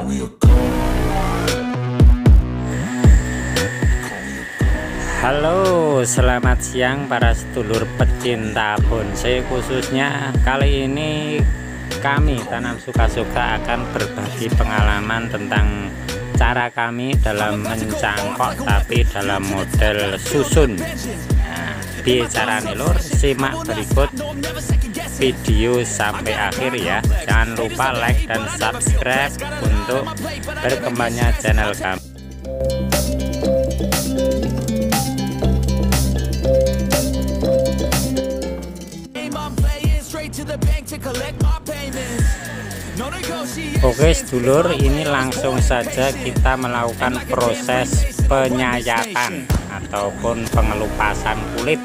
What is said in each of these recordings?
Halo, selamat siang para sedulur pecinta bonsai. Khususnya kali ini kami Tanam Suka-Suka akan berbagi pengalaman tentang cara kami dalam mencangkok tapi dalam model susun. Nah, di cara lur, simak berikut video sampai akhir ya. Jangan lupa like dan subscribe untuk berkembangnya channel kami. Oke sedulur, ini langsung saja kita melakukan proses penyayatan ataupun pengelupasan kulit.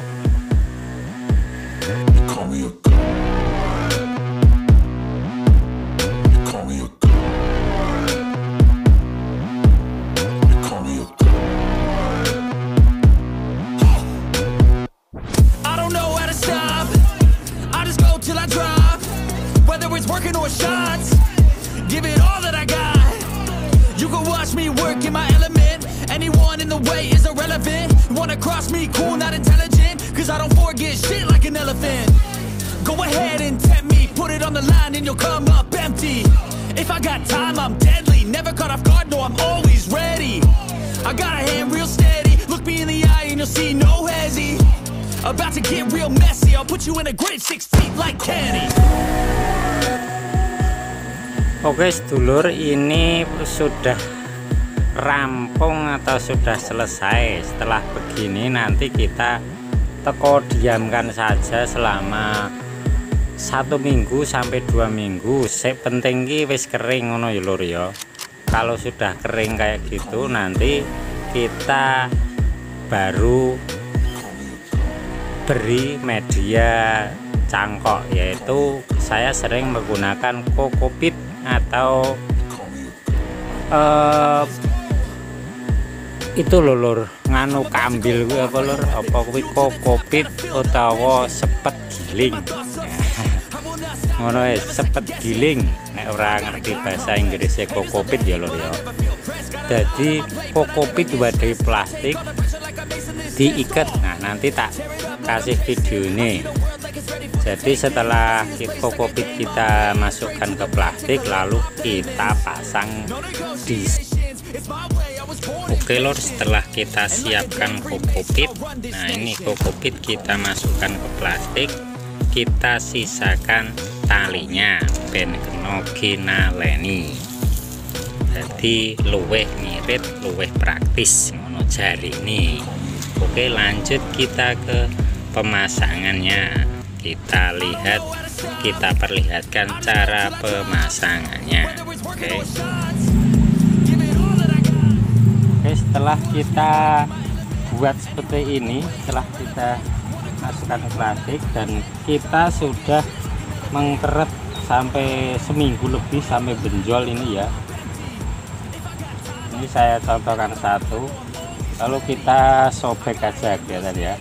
Working on shots, give it all that I got. You can watch me work in my element. Anyone in the way is irrelevant. You wanna cross me, cool, not intelligent, cause I don't forget shit like an elephant. Go ahead and tempt me, put it on the line and you'll come up empty. If I got time, I'm deadly, never caught off guard, no, I'm always ready. I got a hand real steady, look me in the eye and you'll see no hezzy. About to get real messy, I'll put you in a grid 6 feet like Kenny. Oke sedulur, ini sudah rampung atau sudah selesai. Setelah begini nanti kita teko diamkan saja selama 1 minggu sampai 2 minggu. Sek penting ki wis kering ngono ya lur ya. Kalau sudah kering kayak gitu nanti kita baru beri media cangkok, yaitu saya sering menggunakan kokopit atau itu lur nganu kambil gue apa lur, apa kuwi kokopit utawa sepet giling. Ngono sepet giling nek ora ngerti bahasa Inggrisnya kokopit ya lur ya. Jadi kokopit dari plastik diikat. Nah nanti tak kasih video ini. Jadi setelah kokopit kita masukkan ke plastik lalu kita pasang di. Oke lor, setelah kita siapkan kokopit, nah ini kokopit kita masukkan ke plastik, kita sisakan talinya ben kena ginaleni. Jadi luweh ngirit, luweh praktis ngono jari ini. Oke lanjut kita ke pemasangannya. Kita lihat, kita perlihatkan cara pemasangannya. Oke, setelah kita buat seperti ini, setelah kita masukkan ke plastik dan kita sudah mengkeret sampai seminggu lebih sampai benjol ini ya. Ini saya contohkan satu, lalu kita sobek aja kelihatan ya,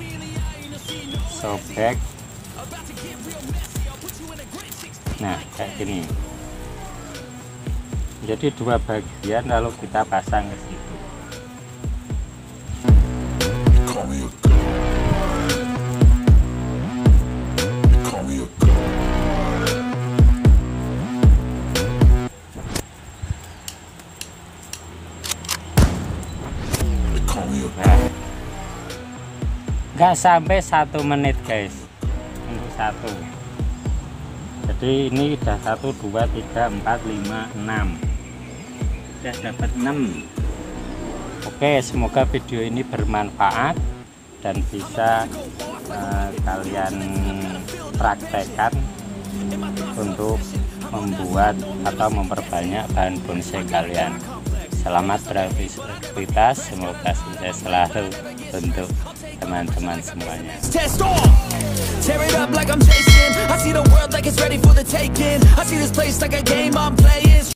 sobek. Nah kayak gini, jadi 2 bagian lalu kita pasang ke situ. Nah, nggak sampai 1 menit guys untuk satu. Jadi ini udah 1, 2, 3, 4, 5, 6, udah dapat 6. Oke, semoga video ini bermanfaat dan bisa kalian praktekkan untuk membuat atau memperbanyak bahan bonsai kalian. Selamat beraktivitas, semoga sukses selalu untuk teman-teman semuanya. Tear it up like I'm Jason. I see the world like it's ready for the taking. I see this place like a game I'm playing.